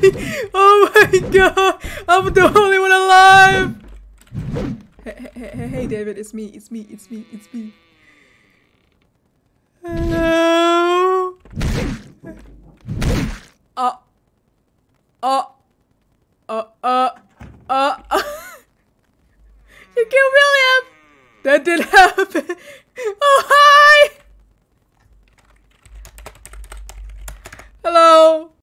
Oh my god! I'm the only one alive! Hey, David, it's me. Hello? You killed William! That did happen! Oh,